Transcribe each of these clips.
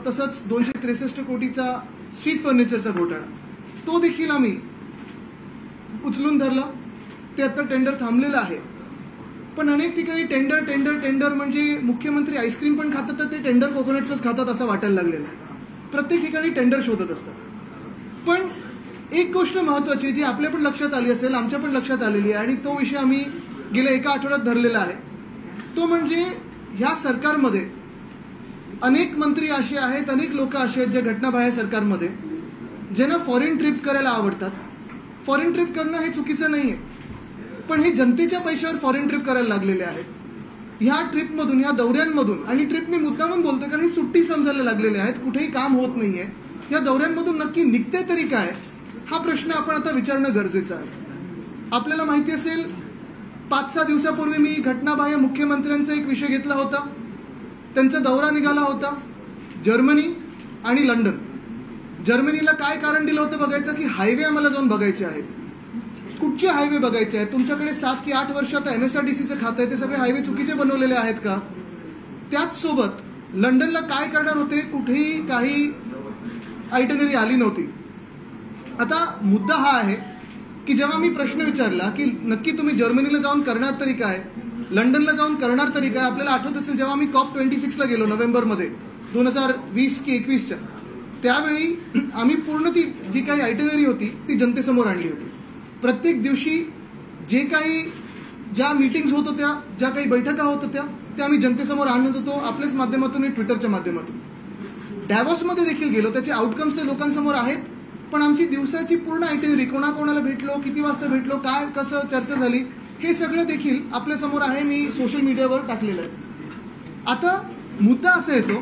तसंच 263 कोटीचा स्ट्रीट फर्निचरचा घोटाळा, तो देखील आम्ही उचलून धरला. ते आता टेंडर थांबलेलं आहे. पण अनेक ठिकाणी टेंडर टेंडर टेंडर म्हणजे मुख्यमंत्री आईस्क्रीम पण खातात तर ते टेंडर कोकोनटचंच खातात असं वाटायला लागलेलं आहे. प्रत्येक ठिकाणी टेंडर शोधत असतात. पण एक गोष्ट महत्त्वाची जी आपल्या पण लक्षात आली असेल, आमच्या पण लक्षात आलेली आहे आणि तो विषय आम्ही गेल्या एका आठवड्यात धरलेला आहे, तो म्हणजे ह्या सरकारमध्ये अनेक मंत्री असे आहेत, अनेक लोक असे आहेत जे घटनाबाह्य सरकारमध्ये ज्यांना फॉरेन ट्रिप करायला आवडतात. फॉरेन ट्रिप करणं हे चुकीचं नाही आहे, पण हे जनतेच्या पैशावर फॉरेन ट्रिप करायला लागलेले आहेत. ह्या ट्रिपमधून, ह्या दौऱ्यांमधून, आणि ट्रिप मी मुद्दामून बोलतो कारण ही सुट्टी समजायला लागलेले आहेत, कुठेही काम होत नाहीये. या दौऱ्यांमधून नक्की निघते तरी काय, हा प्रश्न आपण आता विचारणं गरजेचं आहे. आपल्याला माहिती असेल 5-6 दिवसापूर्वी मी घटनाबाह्य मुख्यमंत्र्यांचा एक विषय घेतला होता. त्यांचा दौरा निघाला होता जर्मनी आणि लंडन. जर्मनीला काय कारण दिलं होतं बघायचं की हायवे आम्हाला जाऊन बघायचे आहेत. कुठचे हायवे बघायचे आहेत? तुमच्याकडे 7 की 8 वर्षात MSRTCचं खातं आहे, ते सगळे हायवे चुकीचे बनवलेले आहेत का? त्याच सोबत लंडनला काय करणार होते, कुठेही काही आयटनरी आली नव्हती. आता मुद्दा हा आहे की जेव्हा मी प्रश्न विचारला की नक्की तुम्ही जर्मनीला जाऊन करणार तरी काय, लंडनला जाऊन करणार तरी काय, आपल्याला आठवत असेल जेव्हा मी COP26ला गेलो नोव्हेंबरमध्ये 2020 की 21च्या, त्यावेळी आम्ही पूर्ण ती जी काही आयटनरी होती ती जनतेसमोर आणली होती. प्रत्येक दिवशी जे काही ज्या मीटिंग्स होत होत्या, ज्या काही बैठका होत होत्या, त्या आम्ही जनतेसमोर आणत होतो आपल्याच माध्यमातून, ट्विटरच्या माध्यमातून. डॅव्हॉसमध्ये देखील गेलो, त्याचे आउटकम्स लोकांसमोर आहेत. पण आमची दिवसाची पूर्ण आयटनरी, कोणाकोणाला भेटलो, किती वाजता भेटलो, काय कसं चर्चा झाली, हे सगळं देखील आपल्यासमोर आहे. मी सोशल मीडियावर टाकलेलं आहे. आता मुद्दा असा येतो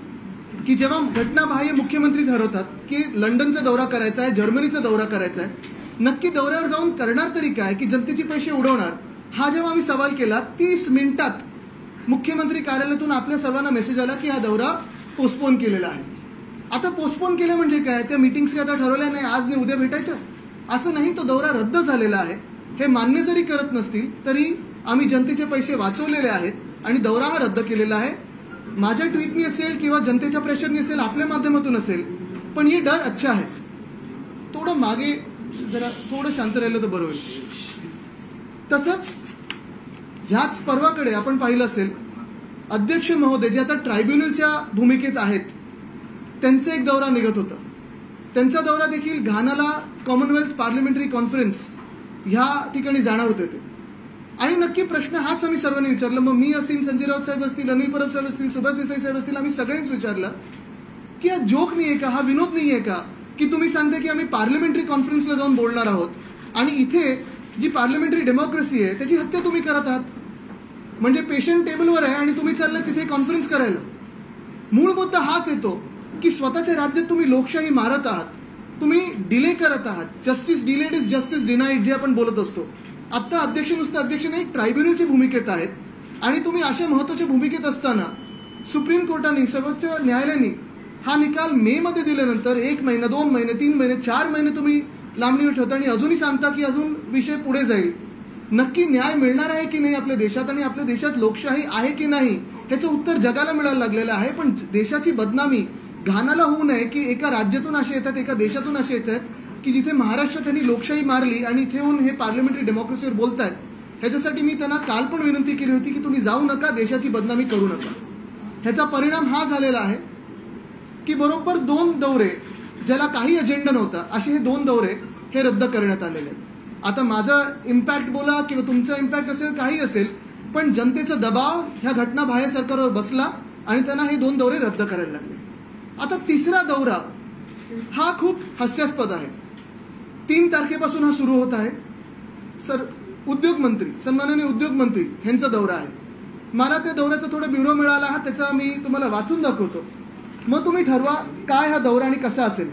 की जेव्हा घटनाबाह्य मुख्यमंत्री ठरवतात की लंडनचा दौरा करायचा आहे, जर्मनीचा दौरा करायचा आहे, नक्की दौऱ्यावर जाऊन करणार तरी काय की जनतेचे पैसे उडवणार, हा जेव्हा आम्ही सवाल केला 30 मिनिटात मुख्यमंत्री कार्यालयातून आपल्या सर्वांना मेसेज आला की हा दौरा पोस्टपोन केलेला आहे. आता पोस्टपोन केलं म्हणजे काय, त्या मीटिंग्स काय आता ठरवल्या नाही आज नाही उद्या भेटायच्या, असं नाही. तो दौरा रद्द झालेला आहे. हे मान्य जरी करत नसतील तरी आम्ही जनतेचे पैसे वाचवलेले आहेत आणि दौरा हा रद्द केलेला आहे. माझ्या ट्विटनी असेल किंवा जनतेच्या प्रेशरनी असेल, आपल्या माध्यमातून असेल, पण ये डर अच्छा आहे. थोडं मागे जरा थोडं शांत राहिलं तर बरं होईल. तसंच ह्याच पर्वाकडे आपण पाहिलं असेल अध्यक्ष महोदय जे आता ट्रायब्युनलच्या भूमिकेत आहेत, त्यांचा एक दौरा निघत होता. त्यांचा दौरा देखील घानाला कॉमनवेल्थ पार्लमेंटरी कॉन्फरन्स ह्या ठिकाणी जाणार होते ते. आणि नक्की प्रश्न हाच आम्ही सर्वांनी विचारला. मग मी असेल, संजय राऊत साहेब असतील, अनिल परब साहेब असतील, सुभाष देसाई साहेब असतील, आम्ही सगळ्यांनीच विचारलं की हा जोक नाहीये का, हा विनोद नाहीये का की तुम्ही सांगता की आम्ही पार्लमेंटरी कॉन्फरन्सला जाऊन बोलणार आहोत आणि इथे जी पार्लमेंटरी डेमोक्रेसी आहे त्याची हत्या तुम्ही करत आहात. म्हणजे पेशंट टेबलवर आहे आणि तुम्ही चाललं तिथे कॉन्फरन्स करायला. मूळ मुद्दा हाच येतो की स्वतःच्या राज्यात तुम्ही लोकशाही मारत आहात, तुम्ही डिले करत आहात. Justice delayed is justice denied जे आपण बोलत असतो. आता अध्यक्ष नुसतं अध्यक्ष नाही, ट्रायब्युनलची भूमिकेत आहेत आणि तुम्ही अशा महत्वाच्या भूमिकेत असताना सुप्रीम कोर्टाने, सर्वोच्च न्यायालयाने हा निकाल मे मध्ये दिल्यानंतर 1 महिना, 2 महिने, 3 महिने, 4 महिने तुम्ही लांबणीवर ठेवता आणि अजूनही सांगता की अजून विषय पुढे जाईल. नक्की न्याय मिळणार आहे की नाही आपल्या देशात आणि आपल्या देशात लोकशाही आहे की नाही ह्याचं उत्तर जगाला मिळायला लागलेलं आहे. पण देशाची बदनामी घानाला होऊ नये की एका राज्यातून असे येतात, एका देशातून असे येतात की जिथे महाराष्ट्रात त्यांनी लोकशाही मारली आणि इथे येऊन हे पार्लमेंटरी डेमोक्रेसीवर बोलतायत. ह्याच्यासाठी मी त्यांना काल पण विनंती केली होती की तुम्ही जाऊ नका, देशाची बदनामी करू नका. ह्याचा परिणाम हा झालेला आहे की बरोबर 2 दौरे ज्याला काही अजेंडा नव्हता, असे हे 2 दौरे हे रद्द करण्यात आलेले आहेत. आता माझा इम्पॅक्ट बोला किंवा तुमचा इम्पॅक्ट असेल, काही असेल, पण जनतेचा दबाव ह्या घटनाबाह्य सरकारवर बसला आणि त्यांना हे 2 दौरे रद्द करायला लागले. आता 3रा दौरा हा खूप हास्यास्पद आहे. 3 तारखेपासून हा सुरू होत आहे. उद्योग मंत्री, सन्माननीय उद्योग मंत्री यांचा दौरा आहे. मला त्या दौऱ्याचा थोडा ब्युरो मिळाला हा, त्याचा मी तुम्हाला वाचून दाखवतो. मग तुम्ही ठरवा काय हा दौरा आणि कसा असेल.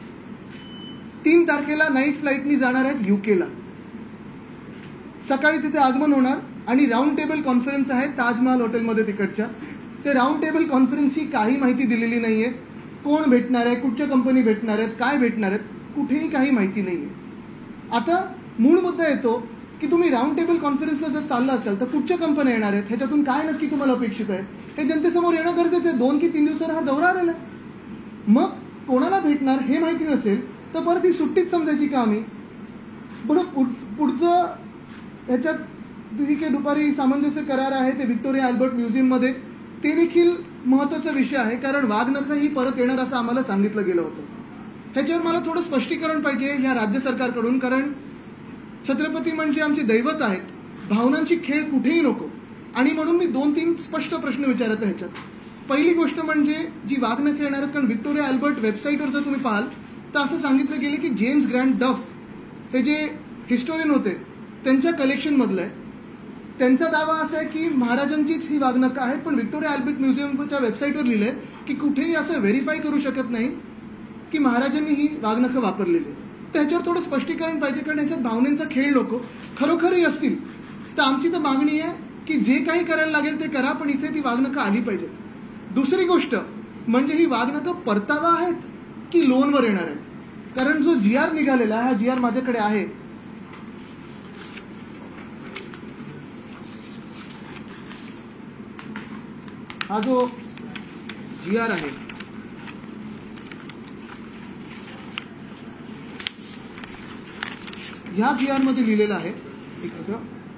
3 तारखेला नाईट फ्लाईटनी जाणार आहेत युकेला. सकाळी तिथे आगमन होणार आणि राऊंड टेबल कॉन्फरन्स आहे ताजमहाल हॉटेलमध्ये तिकडच्या. ते राऊंड टेबल कॉन्फरन्सची काही माहिती दिलेली नाहीये. कोण भेटणार आहे, कुठच्या कंपनी भेटणार आहेत, काय भेटणार आहेत, कुठेही काही माहिती नाहीये. आता मूळ मुद्दा येतो की तुम्ही राऊंड टेबल कॉन्फरन्सला जर चालला असाल तर कुठच्या कंपन्या येणार आहेत, ह्याच्यातून काय नक्की तुम्हाला अपेक्षित आहे, हे जनतेसमोर येणं गरजेचं आहे. 2 की 3 दिवसांना हा दौरा आलेला आहे. मग कोणाला भेटणार हे माहिती नसेल तर परत ही सुट्टीच समजायची का आम्ही? बरं, पुढचं ह्याच्यात ठीक आहे, दुपारी सामंजस्य करार आहे ते व्हिक्टोरिया अल्बर्ट म्युझियममध्ये, ते देखील महत्त्वाचा विषय आहे, कारण वाघनखं ही परत येणार असं आम्हाला सांगितलं गेलं होतं. ह्याच्यावर मला थोडं स्पष्टीकरण पाहिजे ह्या राज्य सरकारकडून, कारण छत्रपती म्हणजे आमचे दैवत आहेत, भावनांची खेळ कुठेही नको. आणि म्हणून मी 2-3 स्पष्ट प्रश्न विचारत आहे ह्याच्यात. पहिली गोष्ट म्हणजे जी वाघनखं येणार आहेत, कारण व्हिक्टोरिया अल्बर्ट वेबसाईटवर जर तुम्ही पाहाल तर असं सांगितलं गेलं की जेम्स ग्रँड डफ हे जे हिस्टोरियन होते त्यांच्या कलेक्शनमधलं आहे. त्यांचा दावा असा आहे की महाराजांचीच ही वाघनखं आहेत, पण व्हिक्टोरिया अल्बर्ट म्युझियमच्या वेबसाईटवर लिहिलंय की कुठेही असं व्हेरीफाय करू शकत नाही की महाराजांनी ही वाघनखं वापरलेली आहेत. तर ह्याच्यावर थोडं स्पष्टीकरण पाहिजे, कारण ह्याच्यात भावनेचा खेळ नको. खरोखरही असतील तर आमची तर मागणी आहे की जे काही करायला लागेल ते करा, पण इथे ती वाघनखं आली पाहिजे. दुसरी गोष्ट म्हणजे ही वाघनखं परतावा आहेत की लोनवर येणार आहेत, कारण जो GR निघालेला हा GR माझ्याकडे आहे, हा जो GR आहे ह्या GR मध्ये लिहिलेलं आहे, एक मिनिट,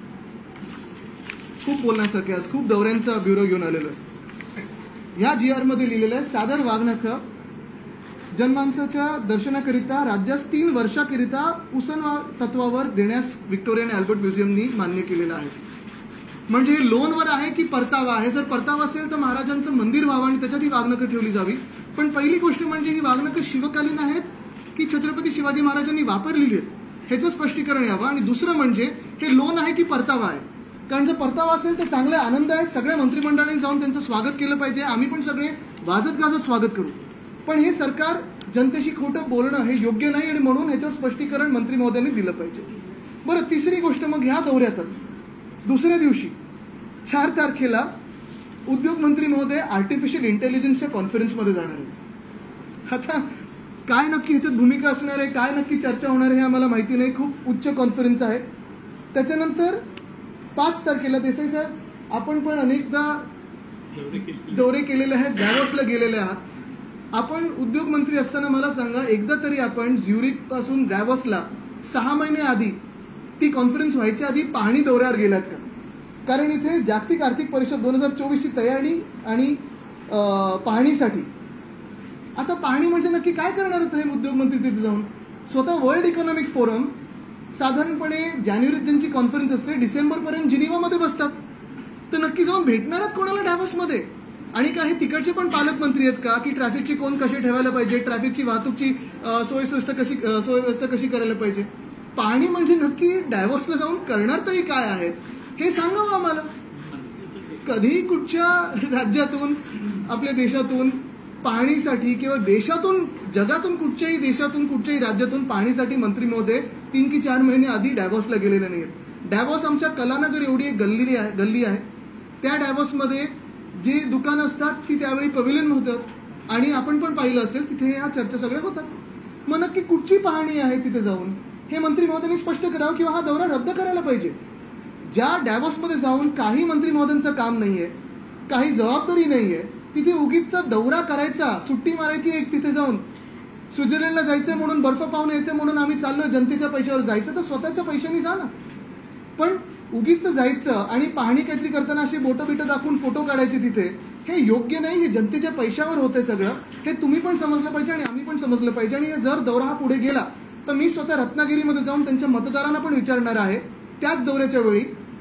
खूप बोलण्यासारखे आज खूप दौऱ्यांचा ब्युरो घेऊन आलेलो आहे. ह्या GR मध्ये लिहिलेलं आहे, सादर वाघनखं जनमानसाच्या दर्शनाकरिता राज्यास 3 वर्षाकरिता उसन तत्वावर देण्यास व्हिक्टोरिया आणि अल्बर्ट म्युझियमनी मान्य केलेलं आहे. म्हणजे हे लोनवर आहे की परतावा आहे? जर परतावा असेल तर महाराजांचं मंदिर व्हावं आणि त्याच्यात ही वाघनखं ठेवली जावी. पण पहिली गोष्ट म्हणजे ही वाघनखं शिवकालीन आहेत की छत्रपती शिवाजी महाराजांनी वापरलेली आहेत ह्याचं स्पष्टीकरण यावं. आणि दुसरं म्हणजे हे लोन आहे की परतावा आहे? कारण जर परतावा असेल तर चांगला आनंद आहे, सगळ्या मंत्रिमंडळाने जाऊन त्यांचं स्वागत केलं पाहिजे, आम्ही पण सगळे वाजत गाजत स्वागत करू. पण हे सरकार जनतेशी खोटं बोलणं हे योग्य नाही आणि म्हणून ह्याच्यावर स्पष्टीकरण मंत्री महोदयांनी दिलं पाहिजे. बरं, तिसरी गोष्ट, मग ह्या दौऱ्यातच दुसऱ्या दिवशी 4 तारखेला उद्योग मंत्री महोदय आर्टिफिशियल इंटेलिजन्सच्या कॉन्फरन्समध्ये जाणार आहेत. आता काय नक्की ह्याच्यात भूमिका असणार आहे, काय नक्की चर्चा होणार आहे हे आम्हाला माहिती नाही. खूप उच्च कॉन्फरन्स आहे. त्याच्यानंतर 5 तारखेला देसाई साहेब आपण पण अनेकदा दौरे केलेले आहेत, डॅव्हॉसला गेलेले आहात. आपण उद्योग मंत्री असताना मला सांगा, एकदा तरी आपण झ्युरिक पासून डॅव्हॉसला 6 महिने आधी, ती कॉन्फरन्स व्हायच्या आधी पाहणी दौऱ्यावर गेलात का? कारण इथे जागतिक आर्थिक परिषद 2024ची तयारी आणि पाहणीसाठी. आता पाहणी म्हणजे नक्की काय करणार आहेत हे उद्योग मंत्री तिथे जाऊन? स्वतः वर्ल्ड इकॉनॉमिक फोरम साधारणपणे जानेवारीत ज्यांची कॉन्फरन्स असते डिसेंबरपर्यंत जिनिव्हामध्ये बसतात, तर नक्की जाऊन भेटणार आहेत कोणाला डॅव्हॉसमध्ये? आणि काय हे तिकडचे पण पालकमंत्री आहेत का की ट्रॅफिकचे कोण कसे ठेवायला पाहिजे, ट्रॅफिकची वाहतूकची सोयव्यवस्था कशी करायला पाहिजे? पाहणी म्हणजे नक्की डॅव्हॉसला जाऊन करणार तरी काय आहेत हे सांगावं आम्हाला. कधीही कुठच्या राज्यातून, आपल्या देशातून पाहणीसाठी किंवा देशातून, जगातून कुठच्याही देशातून, कुठच्याही राज्यातून पाहणीसाठी मंत्री महोदय 3 की 4 महिने आधी डॅव्हॉसला गेलेले नाहीत. डॅव्हॉस आमच्या कलानगर एवढी एक गल्ली आहे. त्या डॅव्हॉसमध्ये जी दुकानं असतात ती त्यावेळी पॅव्हिलियन होतात आणि आपण पण पाहिलं असेल तिथे ह्या चर्चा सगळ्या होतात. मग नक्की कुठची पाहणी आहे तिथे जाऊन हे मंत्री महोदयांनी स्पष्ट करावं किंवा हा दौरा रद्द करायला पाहिजे. ज्या डॅव्हॉसमध्ये जाऊन काही मंत्री महोदयांचं काम नाहीये, काही जबाबदारी नाहीये, तिथे उगीचचा दौरा करायचा, सुट्टी मारायची एक, तिथे जाऊन स्वित्झर्लंडला जायचं म्हणून, बर्फ पाहून यायचं म्हणून आम्ही चाललो, जनतेच्या पैशावर जायचं तर स्वतःच्या पैशांनी जा ना. पण उगीच जायचं आणि पाहणी काहीतरी करताना अशी बोटं बिटं दाखवून फोटो काढायचे तिथे, हे योग्य नाही. हे जनतेच्या पैशावर होतंय सगळं, हे तुम्ही पण समजलं पाहिजे आणि आम्ही पण समजलं पाहिजे. आणि जर दौरा हा पुढे गेला तर मी स्वतः रत्नागिरीमध्ये जाऊन त्यांच्या मतदारांना पण विचारणार आहे त्याच दौऱ्याच्या वेळी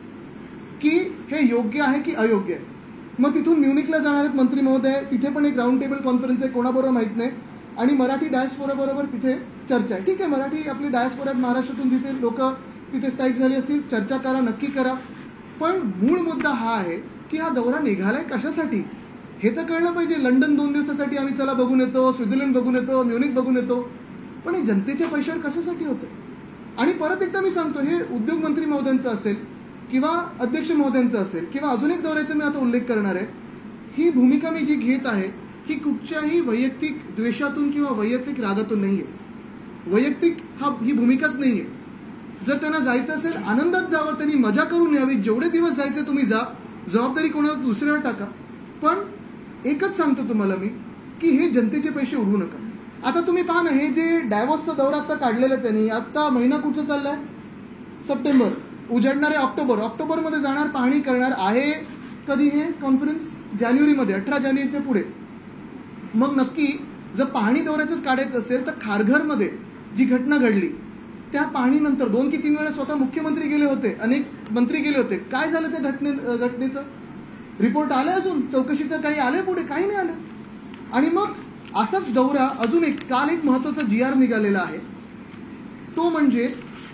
की हे योग्य आहे की अयोग्य आहे. मग तिथून म्युनिकला जाणार आहेत मंत्री महोदय, तिथे पण एक राऊंड टेबल कॉन्फरन्स आहे, कोणाबरोबर माहित नाही. आणि मराठी डायस्पोरा बरोबर तिथे चर्चा आहे. ठीक आहे, मराठी आपली डायस्पोरा महाराष्ट्रातून जिथे लोक तिथे स्थायिक झाली असतील, चर्चा करा, नक्की करा. पण मूळ मुद्दा हा आहे की हा दौरा निघालाय कशासाठी हे तर कळलं पाहिजे. लंडन 2 दिवसासाठी आम्ही चला बघून येतो, स्वित्झर्लंड बघून येतो, म्युनिक बघून येतो, पण हे जनतेच्या पैशावर कशासाठी होतं? आणि परत एकदा मी सांगतो, हे उद्योग मंत्री महोदयांचं असेल किंवा अध्यक्ष महोदयांचं असेल किंवा अजून एक दौऱ्याचा मी आता उल्लेख करणार आहे, ही भूमिका मी जी घेत आहे ही कुठच्याही वैयक्तिक द्वेषातून किंवा वैयक्तिक रागातून नाहीये. वैयक्तिक ही भूमिकाच नाहीये. जर त्यांना जायचं असेल आनंदात जावं, त्यांनी मजा करून यावी, जेवढे दिवस जायचे तुम्ही जा, जबाबदारी कोणाला दुसऱ्यावर टाका. पण एकच सांगतो तुम्हाला मी की हे जनतेचे पैसे उडवू नका. आता तुम्ही पहा ना, हे जे डॅव्होसचा दौरा आता काढलेला त्यांनी, आता महिना कुठचा चाललाय? सप्टेंबर, उजाडणारे ऑक्टोबरमध्ये जाणार, पाहणी करणार आहे. कधी हे कॉन्फरन्स? जानेवारीमध्ये, 18 जानेवारीच्या पुढे. मग नक्की जर पाहणी दौऱ्याचंच काढायचं असेल तर खारघरमध्ये जी घटना घडली त्या पाहणीनंतर 2 की 3 वेळा स्वतः मुख्यमंत्री गेले होते, अनेक मंत्री गेले होते. काय झालं त्या घटनेचं? रिपोर्ट आले असून चौकशीचं काही आले पुढे? काही नाही आलं. आणि मग असाच दौरा अजून एक, काल एक महत्वाचा GR निघालेला आहे, तो म्हणजे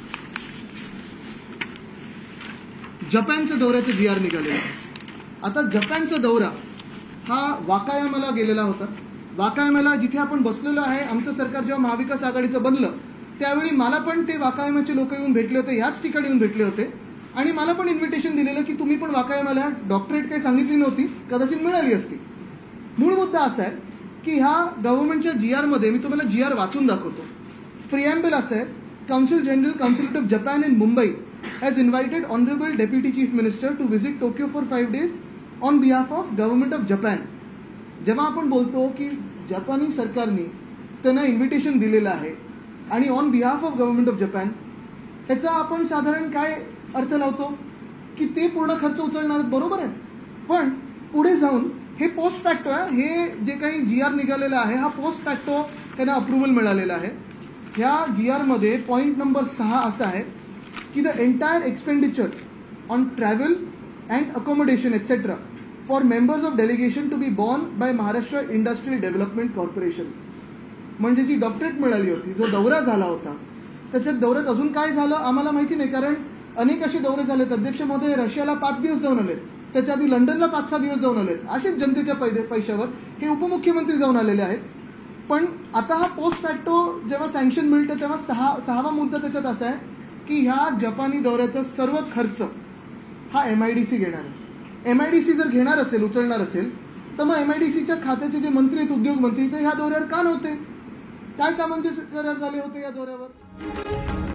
जपानच्या दौऱ्याचा GR निघालेला आहे. आता जपानचा दौरा हा वाकायामाला गेलेला होता. वाकायामाला जिथे आपण बसलेलो आहे, आमचं सरकार जेव्हा महाविकास आघाडीचं बनलं त्यावेळी मला पण ते वाकायामाचे लोक येऊन भेटले होते, ह्याच ठिकाणी येऊन भेटले होते आणि मला पण इन्व्हिटेशन दिलेलं की तुम्ही पण वाकायामाला. डॉक्टरेट काही सांगितली नव्हती, कदाचित मिळाली असती. मूळ मुद्दा असा आहे की ह्या गव्हर्नमेंटच्या GR मध्ये, मी तुम्हाला GR वाचून दाखवतो. प्रिएम्बल असं आहे, consul general consulate of Japan in Mumbai has invited honourable deputy chief minister to visit Tokyo for 5 days on behalf of government of Japan. जेव्हा आपण बोलतो की जपानी सरकारने त्यांना इन्व्हिटेशन दिलेलं आहे आणि on behalf of government of Japan, ह्याचा आपण साधारण काय अर्थ लावतो की ते पूर्ण खर्च उचलणार, बरोबर आहे. पण पुढे जाऊन हे पोस्ट फॅक्टो आहे, हे जे काही GR निघालेला आहे हा पोस्ट फॅक्टो त्यांना अप्रुव्हल मिळालेला आहे. ह्या GR मध्ये पॉईंट नंबर 6 असा आहे की the entire expenditure on travel and accommodation etcetera for members of delegation to be borne by Maharashtra industrial development corporation. म्हणजे जी डॉक्टरेट मिळाली होती, जो दौरा झाला होता, त्याच्यात दौऱ्यात अजून काय झालं आम्हाला माहिती नाही, कारण अनेक असे दौरे झालेत. अध्यक्ष महोदय रशियाला 5 दिवस जाऊन आलेत, त्याच्या आधी लंडनला 5-6 दिवस जाऊन आलेत. असेच जनतेच्या पैशावर हे उपमुख्यमंत्री जाऊन आलेले आहेत. पण आता हा पोस्ट फॅक्टो जेव्हा सँक्शन मिळतं तेव्हा 6वा मुद्दा त्याच्यात असा आहे की ह्या जपानी दौऱ्याचा सर्व खर्च हा MIDC घेणार आहे. MIDC जर घेणार असेल, उचलणार असेल, तर मग MIDCच्या खात्याचे जे मंत्री आहेत, उद्योग मंत्री, ते ह्या दौऱ्यावर का नव्हते? काय सामंजस्य झाले होते या दौऱ्यावर?